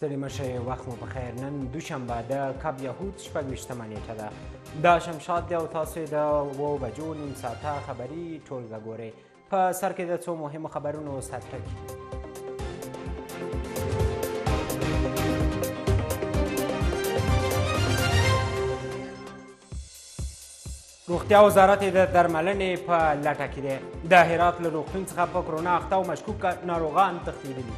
ستړي مه شئ، وخت مو په خیر. نن دوشنبه د کب یهود 26مه نیټه ده. دا شمشاد دی او تاسو یې د 7 بجو نیم ساعته خبري ټولګه ګورئ. په سر کې د څو مهمو خبرونو سرټکي. روغتیا وزارت د درملنې په لټه کې دی. د هرات له روغتون څخه په کرونا اخته او مشکوک ناروغان تښتېدلي.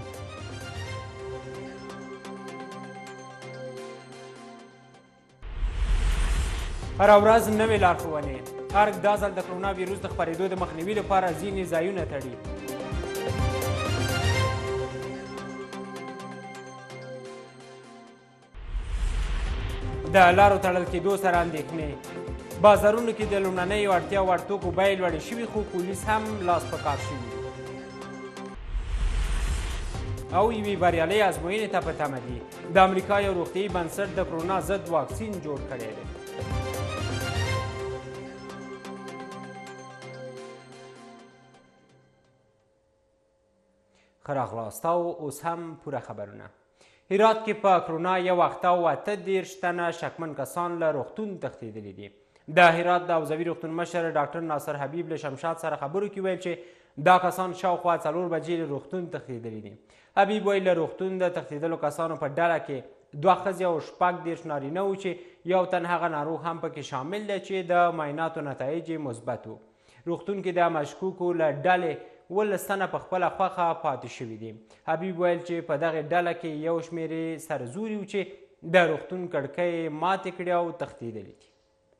هره ورځ نوې لارښوونې. ارګ دا ځل د کرونا ویروس د خپرېدو د مخنیوي لپاره ځینې ځایونه تړي. د لارو تړل کېدو سره اندېښنې. بازارونو کې د لومړنیو اړتیا وړ توکو بیې لوړې شوي، خو پولیس هم لاس په کار شوي او یوې بریالۍ ازموینې ته په تمه دي. د امریکا یو روغتیایي بنسټ د کرونا ضد واکسین جوړ کړی دی. ښه راغلاست او اوس هم پوره خبرونه. هرات کې په کرونا یو اخته او 38 تنه شکمن کسان له روغتون تښتېدلي دي. د هرات د حوزوي روغتون مشر ډاکټر ناصر حبیب له شمشاد سره خبرو کې ویل چې دا کسان شاوخوا 4 بجې له روغتون تښتېدلي دي. حبیب وایي له روغتون د تښتېدلو کسانو په ډله کې 2 ښځې او 26 نارینه وو چې یو تن هغه ناروغ هم پکې شامل دی چې د معایناتو نتایج یې مثبت وو. روغتون کې د مشکوکو له ډلې 12 تنه په خپله خوښه پاتې شوي دي. حبیب ویل چې په دغې ډله کې یو شمېر یې سرزوري وو چې د روغتون کړکۍ ماتې کړي او تښتېدلي دي.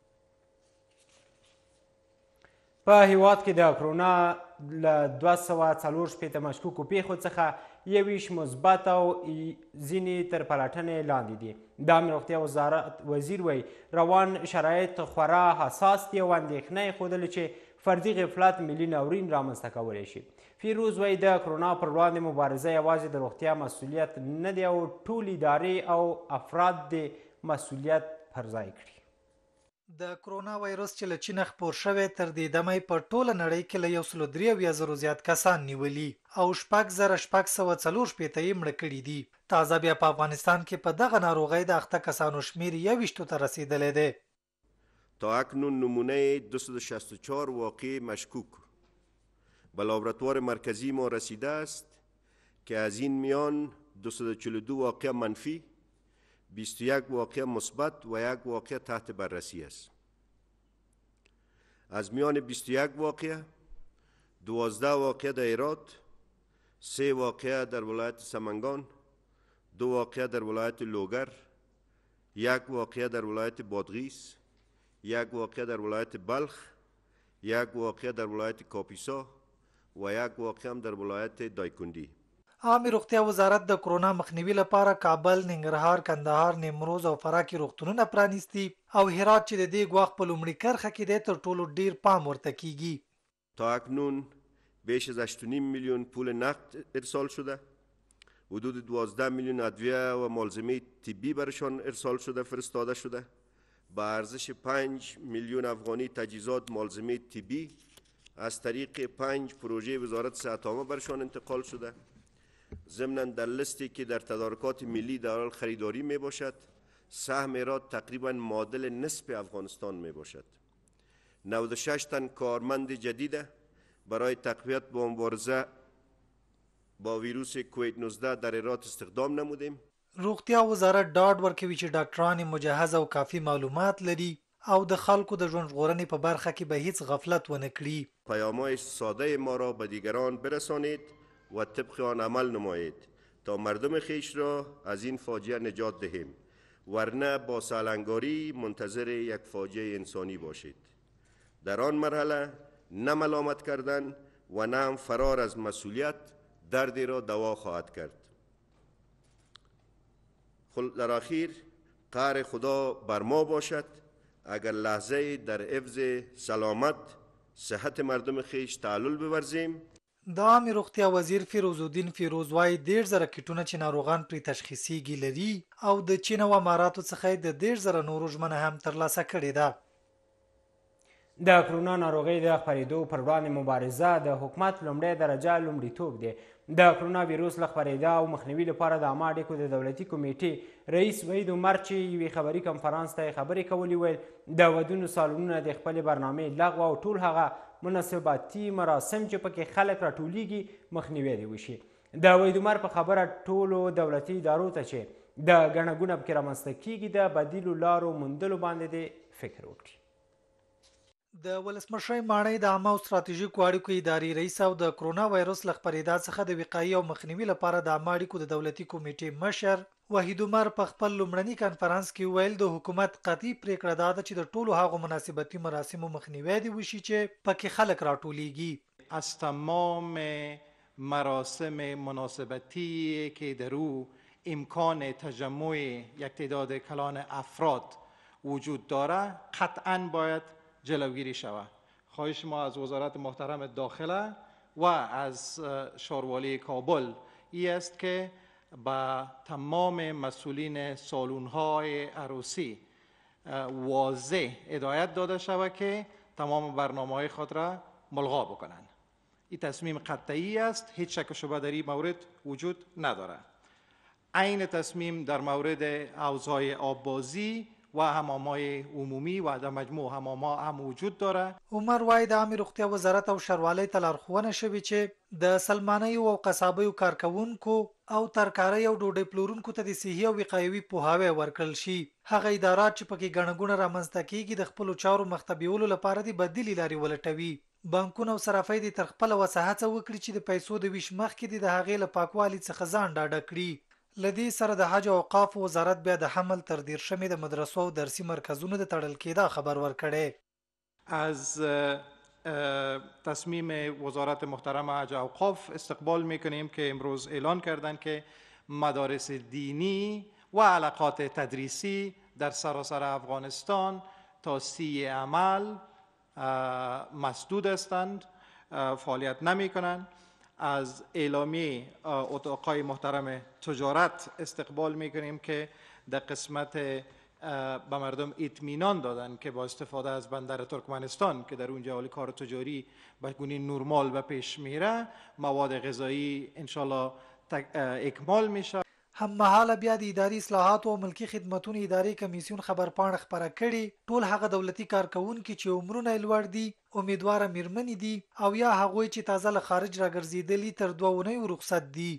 په هیواد کې د کرونا له 240 مشکوکو پیښو څخه 21 مثبت او ځینې تر پلټنې لاندې دي. د عامې روغتیا وزارت وزیر وایي روان شرایط خورا حساس دي او اندېښنه یې ښودلې چې فردي غفلت ملي ناورین رامنځته کولی شي. فیروز وایي د کرونا پر وړاندې مبارزه یوازې د روغتیا مسؤلیت نه دی او ټول ادارې او افراد د مسؤلیت پر ځای کړي. د کرونا وایرس چې له چینه خپور شوی تر دې دمه په ټوله نړۍ کې له 173,000 زیات کسان نیولي او 6,640 یې مړه کړي دي. تازه بیا په افغانستان کې په دغه ناروغۍ د اخته کسانو شمیر 21 ته رسیدلی دی. تا اکنون نمونه 264 واقع مشکوک به لابراتوار مرکزی ما رسیده است که از این میان 242 واقع منفی، 21 واقع مثبت و 1 واقع تحت بررسی است. از میان 21 واقع 12 واقع در هرات، 3 واقع در ولایت سمنگان، 2 واقع در ولایت لوگر، 1 واقع در ولایت بادغیس، 1 واقع در ولایت بلخ، 1 واقع در ولایت کاپیسا و 1 واقع هم در ولایت دایکندی. عامې روغتیا وزارت د کرونا مخنیوي لپاره کابل، ننګرهار، کندهار، نیمروز او فراه کې روغتونونه پرانیستي او هرات چې د دې ګواښ په لومړي کرښه کې دی تر ټولو ډیر پام ورته کیږي. تا اکنون بیش از 8.5 میلیون پول نقد ارسال شده، حدود 12 میلیون ادویه و ملزمه طبی برشان ارسال شده فرستاده شده، با ارزش 5 میلیون افغانی تجهیزات ملزمه طبی از طریق 5 پروژه وزارت صحت عامه برشان انتقال شده. ضمناً در لیستی که در تدارکات ملی در حال خریداری می باشد سهم هرات تقریبا معادل نصف افغانستان می باشد. 96 تن کارمند جدید برای تقویت با مبارزه با ویروس کووید 19 در هرات استخدام نمودیم. روغتیا وزارت ډاډ ورکوي چې ډاکټران مجهز او کافي معلومات لري او د خلکو د ژوند ژغورنې په برخه کې به هیڅ غفلت ونه کړي. پیام‌های ساده ما را به دیگران برسانید و طبق آن عمل نمایید تا مردم خیش را از این فاجعه نجات دهیم، ورنه با سالنگاری منتظر یک فاجعه انسانی باشید. در آن مرحله نه ملامت کردن و نه هم فرار از مسئولیت دردی را دوا خواهد کرد. در آخر قهر خدا بر ما باشد اگر لحظه در حفظ سلامت صحت مردم خیش تعلل بورزیم. د عامې روغتیا وزیر فیروز الدین فیروز وایي 10,000 کیټونه چې ناروغان پرې تشخیصیږي لري او د چین او اماراتو څخه د 10,000 نورو ژمنه هم ترلاسه کړې ده. د کرونا ناروغۍ د خپرېدو پر وړاندې مبارزه د حکومت لومړی درجه لومړیتوب دی. د کرونا ویروس له خپرېدا او مخنیوي لپاره د عامه اړیکو د دولتي کمیټې رئیس وحید عمر چې یوې خبري کنفرانس ته یې خبرې کولې ویل د ودونو سالونونه د خپلې برنامې لغوه او ټول هغه مناسباتي مراسم چې پکې خلک راټولیږي مخنیوی دې وشي. د وحید عمر په خبره ټولو دولتي ادارو ته چې د ګڼه ګوڼه پکې رامنځته کیږي د بدیلو لارو موندلو باندې دې فکر وکړي. د ولسمشر ماڼۍ د عامه او ستراتیژیکو اړیکو ادارې رئیس او د کرونا وایرس له خپرېدا څخه د وقایې او مخنیوي لپاره د عامه اړیکو د دولتي کمیټې مشر وحید عمر په خپل لومړني کنفرانس کې ویل د حکومت قطعي پریکړه دا ده چې د ټولو هغو مناسبتي مراسمو مخنیوی دې وشي چې پکې خلک راټولیږي. از تمام مراسم مناسبتی که در او امکان تجمع یک تعداد کلان افراد وجود داره قطعا باید جلوگیری شود. خواهش ما از وزارت محترم داخله و از شاروالی کابل این است که به تمام مسئولین سالون‌های عروسی واضح هدایت داده شود که تمام برنامه‌های خود را ملغا بکنند. این تصمیم قطعی است، هیچ شک و شبهه در این مورد وجود نداره. عین تصمیم در مورد حوض‌های آببازی و حمام‌های عمومی و در مجموع حمام‌ها هم وجود داره. عمر وایي د عامې روغتیا وزارت او ښاروالۍ ته لارښوونه شوې چې د سلمانیو او قصابیو کارکوونکو او ترکارۍ او ډوډۍ پلورونکو ته د صحي او وقایوي پوهاوی ورکړل شي. هغه ادارات چې پکې ګڼه ګوڼه رامنځته کیږي د خپلو چارو مخته بیولو لپاره د بدیلې لارې ولټوي. بانکونه او صرافۍ دې تر خپله وسه هڅه وکړي چې د پیسو د ویش مخکې د هغې له پاکوالي څخه ځان ډاډه کړي. لدې سره د حج او اوقافو وزارت بیا د حمل تر 13 د مدرسو او درسي مرکزونو د تړل کېدا خبر ورکړی. از تصمیم وزارت محترم حج و اوقاف استقبال میکنیم که امروز اعلان کردند که مدارس دینی و علاقات تدریسی در سراسر افغانستان تا 30 عمل مسدود هستند، فعالیت نمی کنند. از اعلامیه اتاقای محترم تجارت استقبال می کنیم که در قسمت به مردم اطمینان دادن که با استفاده از بندر ترکمنستان که در اونجا حال کار تجاری به گونه نرمال به پیش میره، مواد غذایی انشالله اکمال میشه. هم مهاله بیا د اداري اصلاحاتو او ملکي خدمتونو ادارې کمیسیون خبرپاڼه خپره کړي. ټول هغه دولتي کارکوونکي چې عمرونه یې لوړ دي، امیدواره میرمنې دي او یا هغوی چې تازه له خارج راګرځېدلي تر 2 اونیو رخصت دي.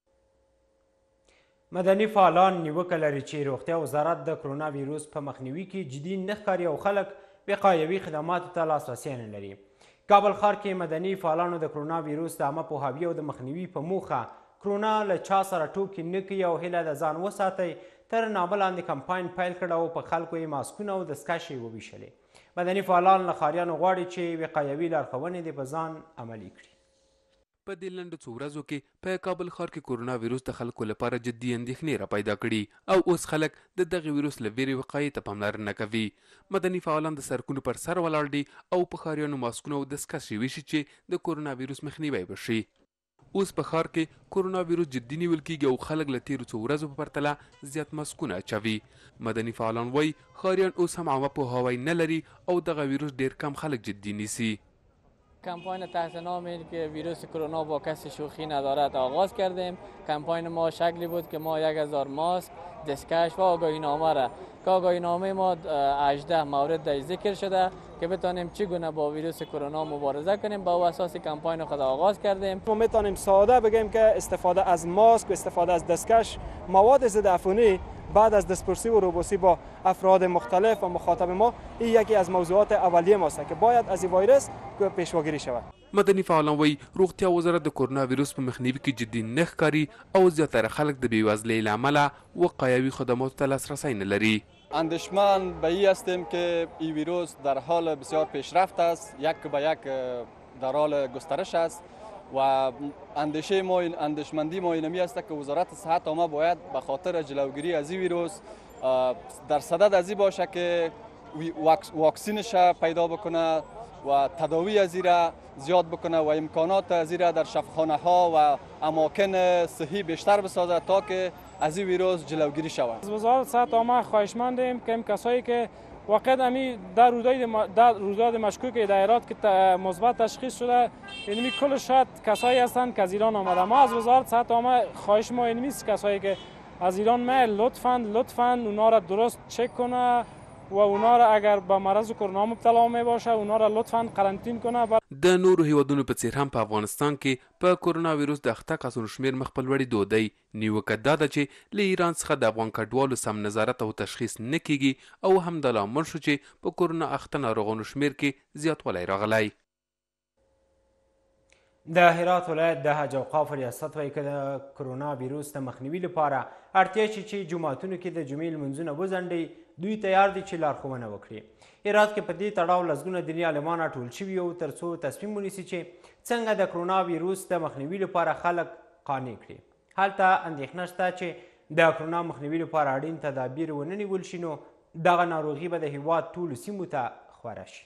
مدني فعالان نیوکه لري چې روغتیا وزارت د کرونا ویروس په مخنیوي کې جدي نه ښکاري او خلک وقایوي خدماتو ته لاسرسی نه لري. کابل ښار کې مدني فعالانو د کرونا ویروس د عامه پوهاوي او د مخنیوي په موخه کرونا له چا سره ټوکې نه کوي او هیله د ځان وساتئ تر نامه لاندې کمپاین پیل کړه او په خلکو یې ماسکونه او دستکشې وویشلې. مدني فعالان له ښاریانو غواړي چې وقایوي لارښوونې دې په ځان عملي کړي. په دې لنډو څو ورځو کې په کابل ښار کې کرونا ویروس د خلکو لپاره جدي اندېښنې را پیدا کړي او اوس خلک د دغه ویروس له ویرې وقایې ته پاملرنه کوي. مدني فعالان د سړکونو پر سر ولاړ دي او په ښاریانو ماسکونه او دستکشې ویشي چې د کرونا ویروس مخنیوی وشي. اوس په ښار کې کرونا ویروس جدي نیول کیږي او خلک له تیرو څو ورځو په پرتله زیات ماسکونه اچوي. مدني فعالان وایي ښاریان اوس هم عامه پوهاوی نه لري او دغه ویروس ډیر کم خلک جدي نیسي. کمپاین تحت نام این که ویروس کرونا با کسی شوخی ندارد آغاز کردیم. کمپاین ما شکلی بود که ما 1000 ماسک، دستکش و آگاهی نامه را که آگاهی نامه ما 18 مورد در ذکر شده که بتانیم چگونه با ویروس کرونا مبارزه کنیم. با اساس کمپاین خود آغاز کردیم. ما میتونیم ساده بگیم که استفاده از ماسک و استفاده از دستکش، مواد ضد عفونی بعد از دستپرسی و روبوسی با افراد مختلف و مخاطب ما، این یکی از موضوعات اولیه ماست که باید از این ویروس پیشواگیری شود. مدني فعالان وایي روغتیا وزارت د کرونا ویروس په مخنیوي کې جدي نه ښکاري او زیاتره خلک د بېوزلۍ له امله وقایوي خدماتو ته لاسرسی نه لري. اندیشمند به این هستیم که این ویروس در حال بسیار پیشرفت است، یک به یک در حال گسترش است و اندیشمندی ما اینمی است که وزارت صحت ما باید به خاطر جلوگیری از این ویروس در صدد از این باشه که واکسینش پیدا بکنه و تداوی از این را زیاد بکنه و امکانات از این را در شفاخانه ها و اماکن صحی بیشتر بسازه تا که از این ویروس جلوگیری شود. از وزارت صحت عامه خواهشمندیم که کسایی که واقعا امی در روزای مشکوک در هرات که مثبت تشخیص شده، اینمی کل شاید کسایی هستند که از ایران آمده. ما از وزارت صحت عامه خواهش ما اینمی است کسایی که از ایران میل لطفاً اونا را درست چک کنه و اونا را اگر به مرض کرونا مبتلا می باشه اونا را لطفاً قرنطین کنه. د نورو هیوادونو په څیر هم په افغانستان کې په کورونا ویروس د اخته کسانو شمیر مخ په لوړېدو دی. نیوکه دا ده چې له ایران څخه د افغان کډوالو سم نظارت او تشخیص نه کیږي او هم دا لامل شو چې په کورونا اخته ناروغانو شمیر کې زیاتوالی راغلی. د هرات ولایت د حج اوقاف ریاست وایي که د کرونا ویروس د مخنیوي لپاره اړتیا شي چې جوماتونو کې د جمعې لمونځونه وځنډوي، دوی تیار دي چې لارښوونه وکړي. هرات کې په دې تړاو لسګونه دیني عالمان راټول شوي وو تر څو تصمیم ونیسي چې څنګه د کرونا ویروس د مخنیوي لپاره خلک قانع کړي. هلته اندېښنه شته چې د کرونا مخنیوي لپاره اړین تدابیر ونه نیول شي نو دغه ناروغي به د هیواد ټولو سیمو ته خوره شي.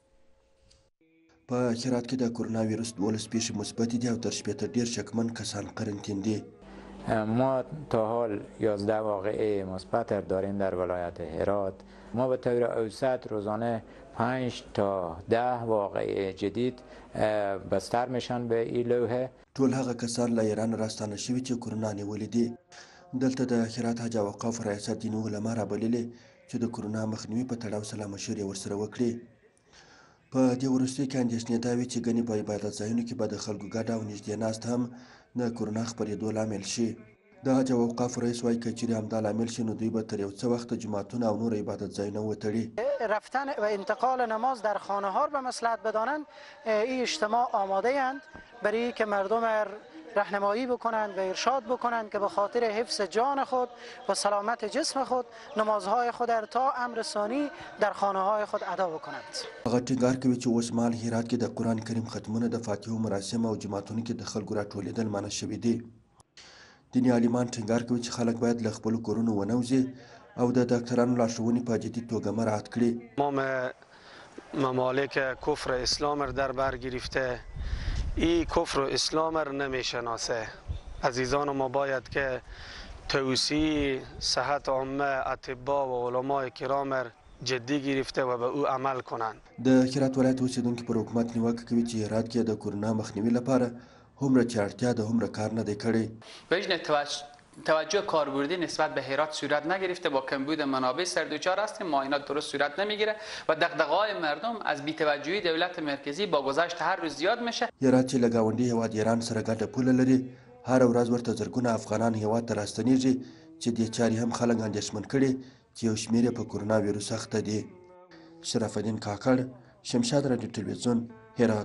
په هرات کې د کرونا ویروس 12 پیښې مثبت دي او تر شپېته ډېر شکمن کسان قرنطین دي. ما تا حال 11 واقعه مثبت داریم در ولایت هرات. ما به طور اوسط روزانه 5 تا 10 واقعه جدید بستر میشن به این لوحه. ټول هغه کسان له ایران راستانه شوي چې کرونا نیولې دي. دلته د هرات حج اوقاف ریاست دیني علما رابللي چې د کرونا مخنیوي په تړاو سلا مشورې ورسره وکړي. په دې وروستیو کې اندېښنې دا وي چې ګنې په عبادت ځایونو کې به د خلکو ګډه او نږدې ناست هم د کرونا خپرېدو لامل شي. د حج اوقاف رئیس وایي که چیرې همدا لامل شي نو دوی به تر یو څه وخته جوماتونه او نور عبادت ځایونه وتړي. رفتن و انتقال نماز در خانه ها را به مصلحت بدانند. این اجتماع آماده اند برای که مردم راهنمایی بکنند و ارشاد بکنند که به خاطر حفظ جان خود و سلامت جسم خود نمازهای خود را تا امر ثانی در خانه های خود ادا بکنند. هغه ټینګار کوي چې اوس مهال هرات کې د قرآن کریم ختمونه د فاتحو مراسم او جوماتونو کې د خلکو راټولېدل منع شوي دي. دیني عالمان ټینګار کوي چې خلک باید له خپلو کورونو ونوځي او د ډاکټرانو لارښوونې په جدي توګه مراعات کړي. تمام ممالک کفر اسلام را در بر گرفته، این کفر و اسلام را نمیشناسه. عزیزان ما باید که توصیه صحت عامه اطباء و علماء کرام را جدی گرفته و به او عمل کنند. د هرات ولایت اوسیدونکي پر حکومت نیوکه کوي چې هرات کې د کرونا مخنیوي لپاره هومره چې اړتیا ده هومره کار نه دی کړی. توجه کاربردی نسبت به هرات صورت نگرفته. با کمبود منابع سردوچار هستیم، معاینات درست صورت نمیگیره و دغدغه‌های مردم از بی‌توجهی دولت مرکزی با گذشت هر روز زیاد میشه. هرات چې له ګاونډي هیواد ایران سره ګډه پوله لري، هر ورځ ورته زرګونه افغانان هیواد ته راستنیږي چې دې چارې هم خلک اندېښمن کړي چې یو شمېر یې په کرونا ویروس اخته دي. شرف الدین کاکړ، شمشاد راډیو تلویزیون، هرات.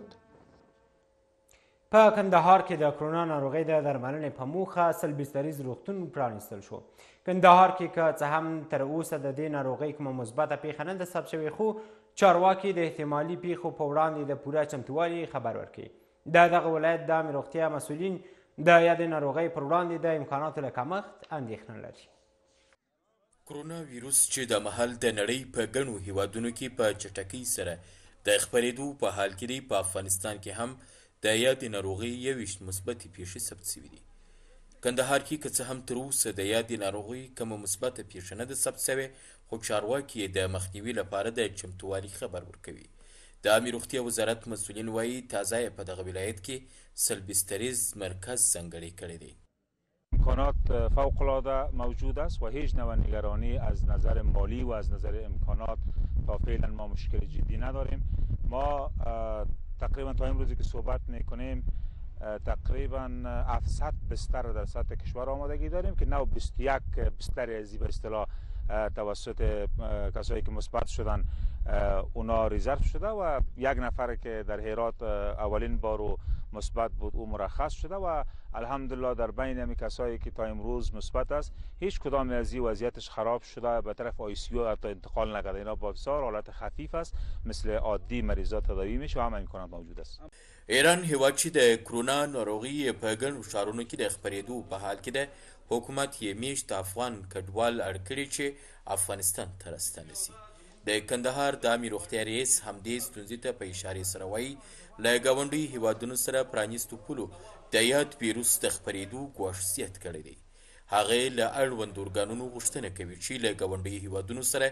په کندهار کې د کرونا ناروغۍ د درملنې په موخه 100 بستریز روغتون پرانیستل شو. کندهار کې که څه هم تر اوسه د دې ناروغۍ کومه مثبته پیښه نه ده ثبت شوې، خو چارواکي د احتمالي پیښو په وړاندې د پوره چمتووالي خبر ورکوي. د دغه ولایت د عامې روغتیا مسؤلین د یادې ناروغۍ پر وړاندې د امکاناتو له کمښت اندېښنه لري. کرونا ویروس چې د مهال د نړۍ په ګڼو هیوادونو کې په چټکۍ سره د خپرېدو په حال کې دی، په افغانستان کې هم د یادې ناروغۍ 21 مثبتې پیښې ثبت شوي دي. کندهار کې که څه هم تر اوسه د یادې ناروغۍ کومه مثبته پیښه نه ده ثبت شوې، خو چارواکي د مخنیوي لپاره د چمتووالي خبر ورکوي. د عامې روغتیا وزارت مسؤلین وایي تازه یې په دغه ولایت کې 100 بستریز مرکز ځانګړی کړی دی. امکانات فوق‌العاده موجود است و هیچ نوع نگرانی از نظر مالی و از نظر امکانات تا فعلا ما مشکل جدی نداریم. ما تقریبا تا امروزی که صحبت میکنیم تقریبا 700 بستر در سطح کشور آمادگی داریم که 21 بستر از به اصطلاح توسط کسایی که مثبت شدن اونا ریزرو شده و یک نفر که در هرات اولین بار مثبت بود او مرخص شده و الحمدلله در بین همین کسایی که تا امروز مثبت است هیچ کدام از این وضعیتش خراب شده به طرف آی‌سی‌یو حتی انتقال نکرده. اینا با بسیار حالت خفیف است، مثل عادی مریضات تداوی میشه و هم امکانات موجود است. ایران هیواد چې د کرونا ناروغي په ګڼو ښارونو کې د خپرېدو په حال کې ده، حکومت یې میشت افغان کډوال اړ کړي چې افغانستان ته راستانه شي. د کندهار د عامې روغتیا رئیس همدې ستونزې ته په اشارې سره وایي له ګاونډیو هیوادونو سره پرانیستو پولو د یاد ویروس د خپرېدو ګواښ زیات کړی دی. هغې له اړوندو ارګانونو غوښتنه کوي چې له ګاونډیو هیوادونو سره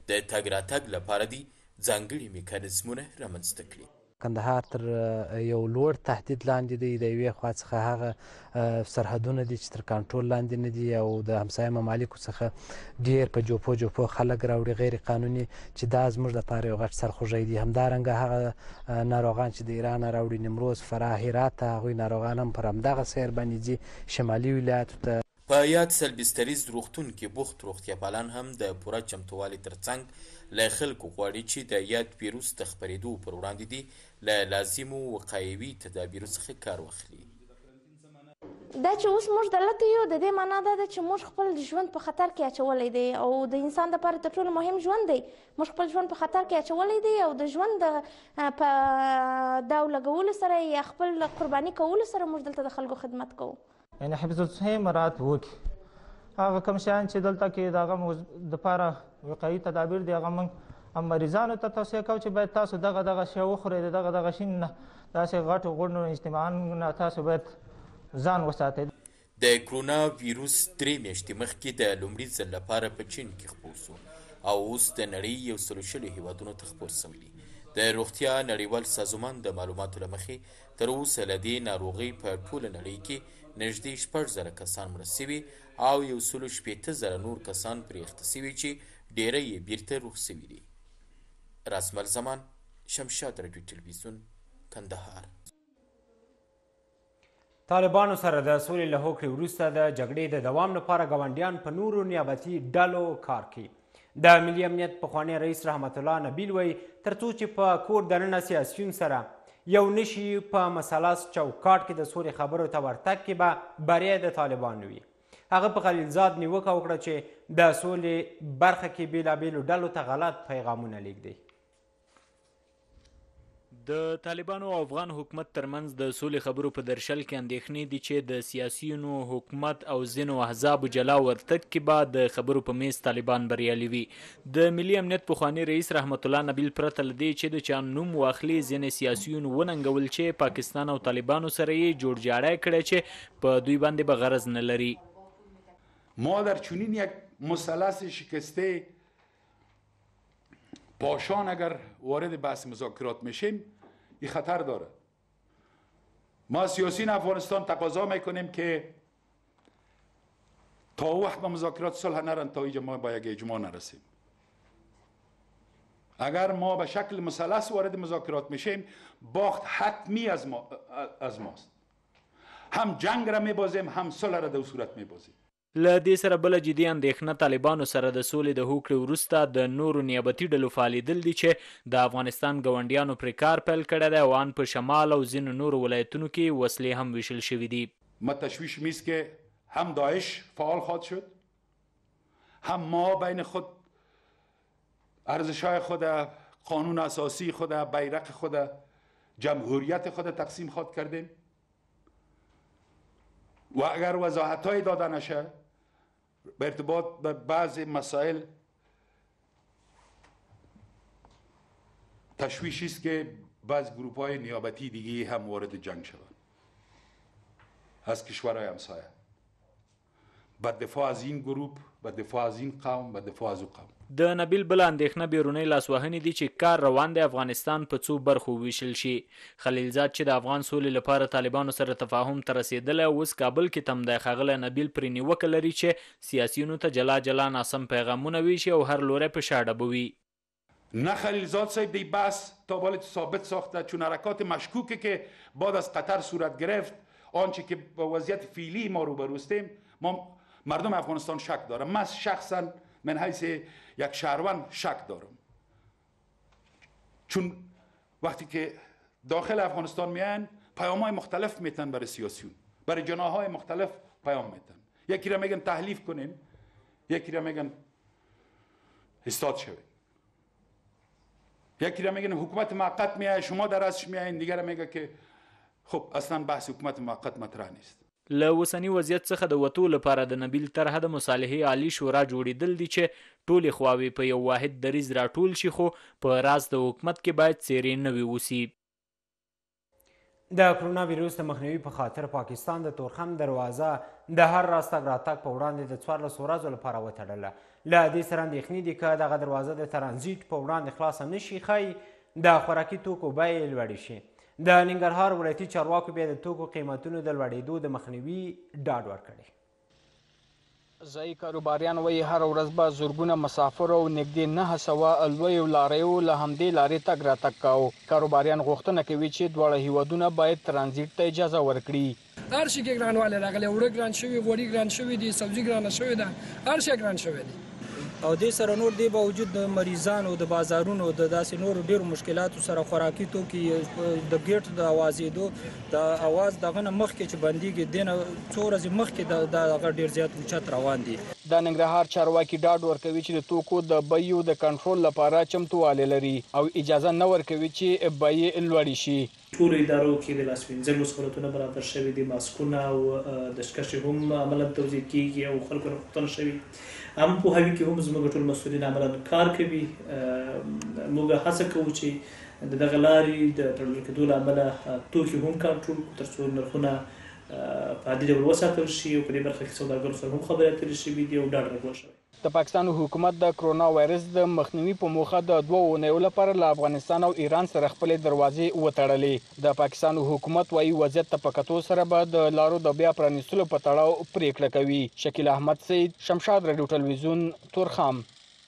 د تګ راتګ لپاره دي ځانګړي میکانیزمونه رامنځته کړي. کندهار تر یو لوړ تهدید لاندې دی، د یوې خوا څخه هغه سرحدونه دي چې تر کنټرول لاندې نه دي او د همسایه ممالکو څخه ډېر په جوپو خلک راوړي غیر قانوني، چې دا زموږ دپاره یو غټ سرخوږی دي. همدارنګه هغه ناروغان چې د ایران راوړي، نیمروز، فراه، هرات ته، هغوی ناروغان هم پر همدغه سیر باندې ځي شمالي ولایاتو ته. په یاد سلبستریز روغتون کې بوخت روغتیاپالان هم د پوره چمتووالي ترڅنګ له خلکو غواړي چې د یاد ویروس د خپرېدو پر وړاندې دي له لازمو وقایوي تدابیرو څخه کار واخلي. دا چې اوس موږ دلته یو، د دې معنا دا ده چې موږ خپل ژوند په خطر کې اچولی دی او د انسان دپاره تر ټولو مهم ژوند دی. موږ خپل ژوند په خطر کې اچولی دی او د ژوند په داو لګولو سره یا خپل قرباني کولو سره موږ دلته د خلکو خدمت کوو. یعنې حفظ الصحې مراعات وکړي. هغه کوم شیان چې دلته کې د هغه موږ دپاره وقایي تدابیر دي هغه موږ مریضانو ته توصیه کوو چې باید تاسو دغه شی وخورئ، د دغه شي نه داسې غټو غونډو اجتماعانو نه تاسو باید ځان وساتئ. د کرونا ویروس 3 میاشتې مخکې د لومړي ځل لپاره په چین کې خپور شو او اوس د نړۍ 140 هیوادونو ته خپور شوی دی. د روغتیا نړیوال سازمان د معلوماتو له مخې تر اوسه له دې ناروغۍ په ټوله نړۍ کې نږدې 6,000 کسان مړه سوي او 160,000 نور کسان پرې اخته سوي چې ډیری یې بیرته روغ سوي دي. رسمل زمان، شمشاد رادیو تلویزیون، کندهار. طالبانو سره د سولې له هوکړې وروسته د جګړې د دوام لپاره ګاونډیان په نورو نیابتي ډلو کار کوي. د ملي امنیت پخوانی رئیس رحمت الله نبیل وایي تر څو چې په کور دننه سیاسیون سره یو نشي په مثلث چوکاټ کې د سولې خبرو ته ورتګ کې به بریا د طالبانو وي. هغه په خلیلزاد نیوکه وکړه چې د سولې برخه کې بېلابېلو ډلو ته غلط پیغامونه لیږدي. د طالبانو او افغان حکومت ترمنځ د سولې خبرو په درشل کې اندېښنې دي چې د سیاسیونو حکومت او ځینو احزابو جلا ورتګ کې به د خبرو په میز طالبان بریالي وي. د ملي امنیت پخوانی رئیس رحمت الله نبیل پرته له دې چې د چا نوم واخلي ځینې سیاسیون وننګول چې پاکستان او طالبانو سره یې جوړجاړی کړی چې په دوی باندې به غرض نه لري. ما در چنین یک مثلث شکسته پاشان اگر وارد بحث مذاکرات میشیم این خطر داره. ما سیاسیون افغانستان تقاضا میکنیم که تا وقت به مذاکرات صلح نرن تا اینجا ما با یک اجماع نرسیم. اگر ما به شکل مثلث وارد مذاکرات میشیم باخت حتمی از ماست. هم جنگ را میبازیم هم صلح را در صورت میبازیم. له دې سره بله جدي اندېښنه طالبانو سره د سولې د هوکړې وروسته د نورو نیابتي ډلو فعالېدل دي چې د افغانستان ګاونډیانو پرې کار پیل کړی دی او ان په شمال او ځینو نورو ولایتونو کې وسلې هم ویشل شوي دي. ما تشویش میست که هم داعش فعال خواهد شد، هم ما بین خود ارزش‌های خود، قانون اساسی خود، بیرق خود، جمهوریت خود تقسیم خواهد کردیم و اگر وضاحت‌های داده نشه به ارتباط به بعض مسائل تشویشی است که بعض گروه‌های نیابتی دیگه هم وارد جنگ شوند از کشورهای همسایه به دفاع از این گروه، به دفاع از این قوم، به دفاع از اون قوم. د نبیل بل اندېښنه بیرونی لاسوهنې دي چې کار روان دی افغانستان په څو برخو ویشل شي. خلیلزاد چې د افغان سولې لپاره طالبانو سره تفاهم ته رسېدلی اوس کابل کې تم دی. ښاغلی نبیل پرې نیوکه لري چې سیاسیونو ته جلا جلا ناسم پیغامونه ویشي او هر لوری په شا ډبوي. نه خلیلزاد صاحب دی بحث تا بالای ثابت ساخته چون حرکات مشکوکه که بعد از قطر صورت گرفت آنچه که با وضعیت فعلی ما روبروستیم ما مردم افغانستان شک دارم. من شخصا من حیث یک شهروند شک دارم چون وقتی که داخل افغانستان میان پیام‌های مختلف میتن برای سیاسیون، برای جناح‌های مختلف پیام میتن. یکی را میگن تحلیف کنین، یکی را میگن استاد شوین، یکی را میگن حکومت موقت میاد شما در ازش میایین، دیگر میگه که خب اصلا بحث حکومت موقت مطرح نیست. له اوسني وضعیت څخه د وتو لپاره د نبیل طرحه د مصالحې عالی شورا جوړېدل دي چې ټولې خواوې په یو واحد دریځ راټول شي خو په راز د حکومت کې باید څیرې نوي اوسي. د کرونا ویروس د مخنیوي په خاطر پاکستان د تورخم دروازه د هر راز تګ راتګ په وړاندې د 14 ورځو لپاره وتړله. له دې سره اندېښنې دي که دغه دروازه د ترانزیت په وړاندې خلاصه نه شي ښایي د خوراکي توکو بیې لوړې شي. د ننګرهار ولایتي چارواکو بیا د توکو قیمتونو د لوړېدو د مخنیوي ډاډ ورکړی. ځایي کاروباریان وایي هره ورځ به زرګونه مسافر او نږدې 900 لویو لاریو له همدې لارې تګ راتګ کاوه. کاروباریان غوښتنه کوي چې دواړه هیوادونه باید ترانزیت ته اجازه ورکړي. هر شي کې ګرانوالی راغلی، اوړه ګران شوي، غوړي ګران شوي دي، سبزي ګرانه شوې ده، هر شی ګران شوی دی. او دې سره نور دې باوجود د مریضانو د بازارونو د داسې نورو ډېرو مشکلاتو سره خوراکي توکي د ګیټ د اوازېدو د اواز دغه نه مخکې چې بندېږي دې نه څو ورځې مخکې دغه ډېر زیات اوچت روان دي. د ننګرهار چارواکي ډاډ ورکوي چې د توکو د بیو د کنټرول لپاره چمتووالی لري او اجازه نه ورکوي چې بیې لوړې شي. ټولو ادارو کې د لاسوینځلو سهولتونه برابر شوي دي، ماسکونه او دستکشې هم عملاً توزیع کیږي او خلکو نه پوښتنه شوي. هم پوهاوي کې هم زموږ ټول مسؤلین عملاً کار کوي. موږ هڅه کوو چې د دغه لارې د تړل کېدو له امله توکي هم کنټرول کړو تر څو نرخونه په عادي ډول وساتل شي او په دې برخه کې سوداګرو سره هم خبرې اترې شوي دي او ډاډ راکړل شوی. د پاکستان حکومت د کرونا وایرس د مخنیوي په موخه د 2 اونیو لپاره له افغانستان او ایران سره خپلې دروازې وتړلې. د پاکستان حکومت وايي وضعیت ته په کتو سره به د لارو د بیا پرانیستلو په تړاو پریکړه کوي. شکیل احمد سید، شمشاد رادیو ټلویزیون، تورخم.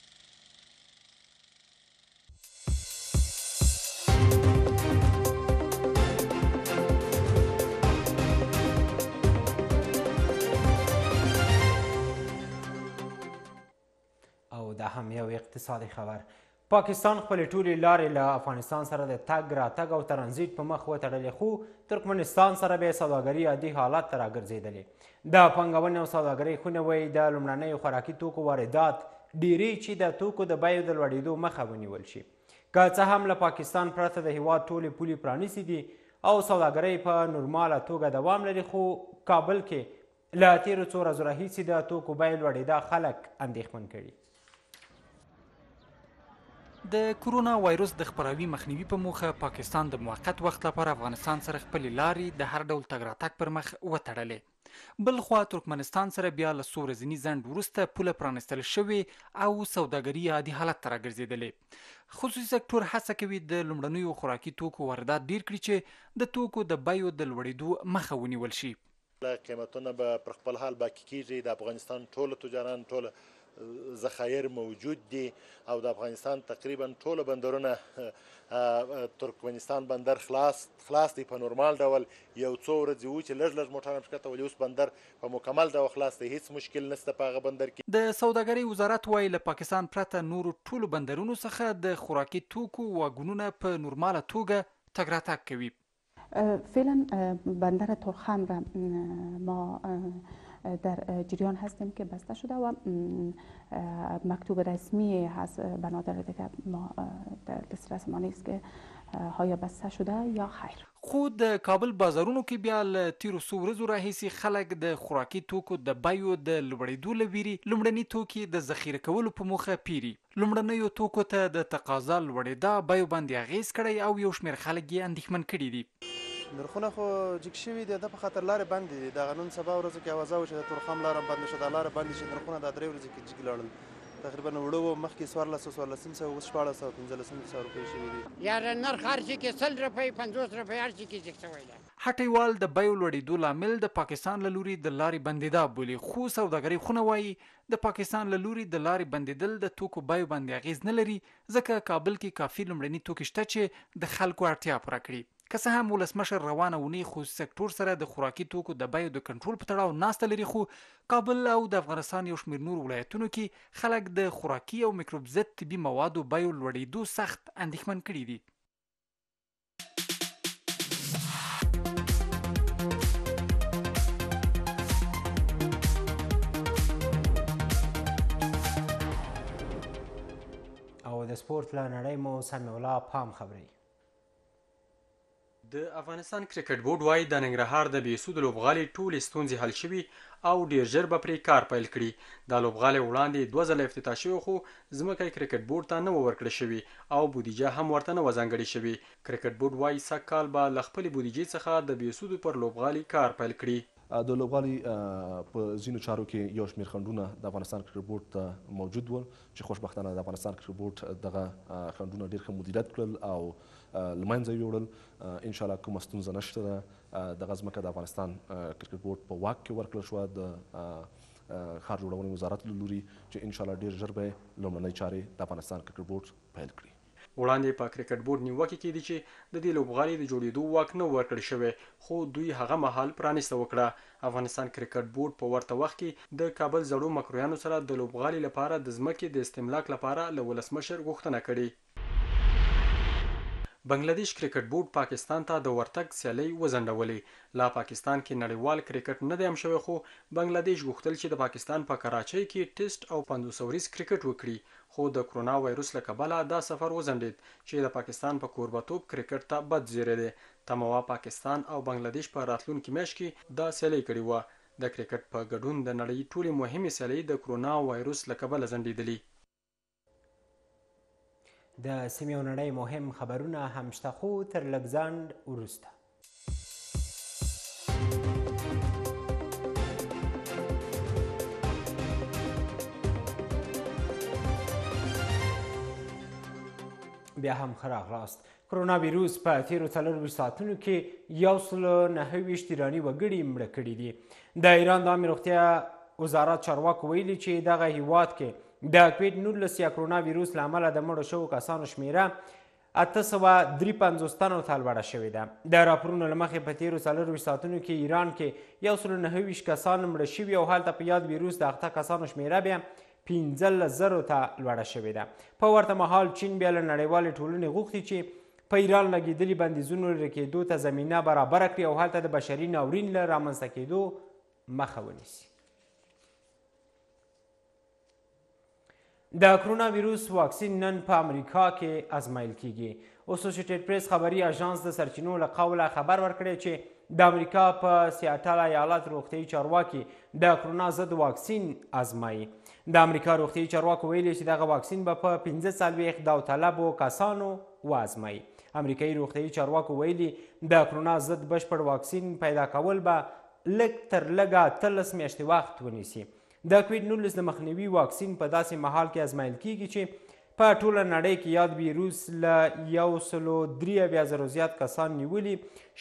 دا هم یو اقتصادي خبر. پاکستان خپلې ټولې لارې له افغانستان سره د تګ راتګ او ترانزیت په مخ وتړلې، خو ترکمنستان سره بیا سوداګري عادي حالت ته راګرځېدلې. د پانګونې او سوداګرۍ خونه وایي د لومړنیو خوراکي توکو واردات ډیری چې د توکو د بیو د لوړېدو مخه ونیول شي. که څه هم له پاکستان پرته د هیواد ټولې پولې پرانیستې دي او سوداګرۍ په نورماله توګه دوام لري، خو کابل کې له تېرو څو ورځو راهیسې د توکو بیې لوړېدا خلک اندېښمن کړي. د کرونا وایرس د خپراوي مخنیوي په موخه پاکستان د موقت وخت لپاره افغانستان سره خپلې لارې د هر ډول تګ راتګ پر مخ وتړلې. بل خوا ترکمنستان سره بیا له څو ورځني ځنډ وروسته پوله پرانیستل شوې او سوداګري عادي حالت ته راګرځېدلې. خصوصي سکتور هڅه کوي د لومړنیو خوراکي توکو واردات ډیر کړي چې د توکو د بیو د لوړېدو مخه ونیول شي. قیمتونه به پر خپل حال باقي کیږي. د افغانستان ټول تجاران ټول ذخایر موجود دي او د افغانستان تقریبا ټول بندرونه ترکمنستان بندر خلاص دی په نورمال ډول. یو څو ورځې و چې لږ موټران ښکته ولې اوس بندر په مکمل ډول خلاص دی، هیڅ مشکل نشته په هغه بندر کې. د سوداګرۍ وزارت وايي له پاکستان پرته نورو ټولو بندرونو څخه د خوراکي توکو واګونونه په نورماله توګه تګ راتګ کوي. فعلا بندر تورخم را ما در جریان هستیم که بسته شده و مکتوب رسمی هست بنادر دیگه ما در دسترس ما نیست که های بسته شده یا خیر. خو د کابل بازارونو کې بیا له تیرو څو ورځو راهیسې خلک د خوراکي توکو د بیو د لوړېدو له ویرې لومړني توکي د ذخیره کولو په موخه پیري. لومړنیو توکو ته د تقاضا لوړېدا بیو باندې اغیز کړی او یو شمېر خلک یې اندېښمن کړي دي. نرخونه خو جګ شوي دي، د په خاطر لارې بندې دي. دغه نن سبا ورځو کې اوازه وه چې د تورخم لاره بنده شوه، دا لاره بندې شي. نرخونه دا 3 ورځې کې جګ لاړل. تقریبا وړه وو مخکې 1400 اوس 1415 روپۍ شوي دي. یاره نرخ هر شي کې 100 روپۍ 50 روپۍ هر شي کې جګ شوی دی. هټیوال د بیو لوړېدو لامل د پاکستان له لوري د لارې بندېدا بولي، خو سوداګرۍ خونه وایي د پاکستان له لوري د لارې بندېدل د توکو بیو باندې اغیز نه لري، ځکه کابل کې کافي لومړني توکي شته چې د خلکو اړتیا پوره کړي. که څه هم ولسمشر روانه اونۍ خصوصي سکتور سره د خوراکي توکو د بیو د کنټرول په تړاو ناسته لري، خو کابل او د افغانستان یو شمېر نور ولایتونو کې خلک د خوراکي او میکروب ضد طبي موادو بیو لوړېدو سخت اندېښمن کړي دي. او د سپورت له نړۍ مو سمیع الله پام خبري. د افغانستان کرکټ بورډ وايي د ننګرهار د بې سود لوبغالي ټولې ستونزې حل شوي او ډیر ژر به پرې کار پیل کړي. دا لوبغالي وړاندې 2 ځله افتتاح شوی، خو ځمکه کرکټ بورډ ته نه وه ورکړل شوي او بودیجه هم ورته نه وه ځانګړې شوې. کرکټ بورډ وايي سږ کال به له خپلې بودیجې څخه د بې سودو پر لوبغالي کار پیل کړي. د لوبغالي په ځینو چارو کې یو شمېر خنډونه د افغانستان کرکټ بورډ ته موجود ول چې خوشبختانه د افغانستان کرکټ بورډ دغه خنډونه ډېر ښه مدیریت کړل او له منځه یې یوړل. انشاءالله کومه ستونزه نشته ده. دغه ځمکه د افغانستان کرکټ بورډ په واک کې ورکړل شوه د ښار جوړونې وزارت له لوري چې انشاءالله ډېر ژر به یې لومړنۍ چارې د افغانستان کرکټ بورډ پیل کړي. وړاندې په کرکټ بورډ نیوکه کې دي چې د دې لوبغالي د جوړېدو واک نه ورکړل شوی، خو دوی هغه مهال پرانیسته وکړه. افغانستان کرکټ بورډ په ورته وخت کې د کابل زړو مکرویانو سره د لوبغالي لپاره د ځمکې د استملاک لپاره له ولسمشر غوښتنه کړې. بنگلاديش کرکټ بورډ پاکستان ته د ورتګ سیالۍ وځنډولې. لا پاکستان کې نړیوال کرکټ نه دی هم شوی، خو بنگلاديش غوښتل چې د پاکستان په کراچۍ کې ټیسټ او 500 ورځ کرکټ وکړي، خو د کرونا وایروس له کبله دا سفر وځنډید چې د پاکستان په کوربتوب کرکټ ته بد زیری دی. تموا پاکستان او بنگلاديش په راتلونکي میاشت کې دا سیالۍ کړې وه. د کرکټ په ګډون د نړۍ ټولې مهمې سیالۍ د کرونا وایروس له کبله ځنډېدلې. د سیمې او نړۍ مهم خبرونه هم شته، خو تر لږ ځنډ وروسته. بیا هم ښه راغلاست. کرونا ویروس په تیرو 24 ساعتونو کې 129 ایراني وګړي مړه کړي دي. د ایران د عامې روغتیا وزارت چارواکو ویلي چې دغه هیواد کې د کوویډ 19 یا کرونا ویروس له امله د مړو شوو کسانو شمیره 853 تنو ته لوړه شوې ده. د راپورونو له مخې په تیرو 24 ساعتونو کې ایران کې 129 کسان مړه شوي او هلته په یاد ویروس د اخته کسانو شمیره بیا 15,000 ته لوړه شوې ده. په ورته مهال چین بیا له نړیوالې ټولنې غوښتي چې په ایران لګېدلي بندیزونو لرې کېدو ته زمینه برابره کړي او هلته د بشري ناورین له رامنځته کېدو مخه ونیسي. د کرونا ویروس واکسین نن په امریکا کې ازمایل کیږي. اسوسییټډ پریس خبري اژانس د سرچینو له قوله خبر ورکړی چې د امریکا په سیاټل ایالت روغتیایي چارواکي د کرونا ضد واکسین ازمایي. د امریکا روغتیایي چارواکو ویلي چې دغه واکسین به په 45 داوطلبو کسانو وازمایي. امریکایي روغتیایي چارواکو ویلي د کرونا ضد بشپړ واکسین پیدا کول به لږ تر لږه 13 میاشتې وخت ونیسي. د کوویډ 19 د مخنیوي واکسین په داسې مهال کې ازمایل کیږي چې په ټوله نړۍ کې یاد ویروس له 103,000 زیات کسان نیولي،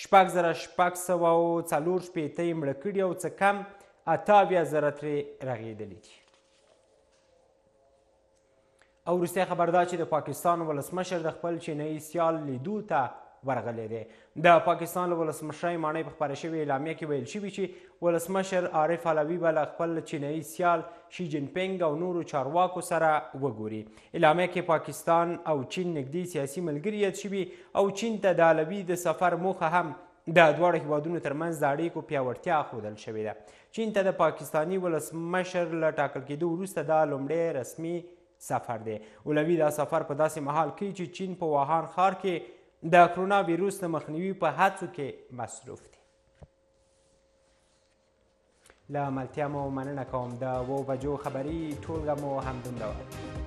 6,644 یې مړه کړي او څه کم 88,000 ترې رغېدلي دي. او وروستی خبر دا چې د پاکستان ولسمشر د خپل چینایي سیال لیدو ته ورغلی دی. د پاکستان له ولسمشرۍ ماڼۍ په خپاره شوې اعلامیه کې ویل شوي چې ولسمشر عارف علوي به له خپل چینایي سیال شي جین پینګ او نورو چارواکو سره وګوري. اعلامیه کې پاکستان او چین نږدې سیاسي ملګري یاد شوي او چین ته د علوي د سفر موخه هم د دواړو هیوادونو ترمنځ د اړیکو پیاوړتیا ښودل شوې ده. چین ته د پاکستاني ولسمشر له ټاکل کېدو وروسته دا لومړی رسمي سفر دی. علوي دا سفر په داسې مهال کې چې چین په ووهان ښار کې د کرونا ویروس د مخنیوي په هڅو کې مصروف دي. له ملتیا مو مننه کوم. د 2 بجو خبري ټولګه مو همدومره وه.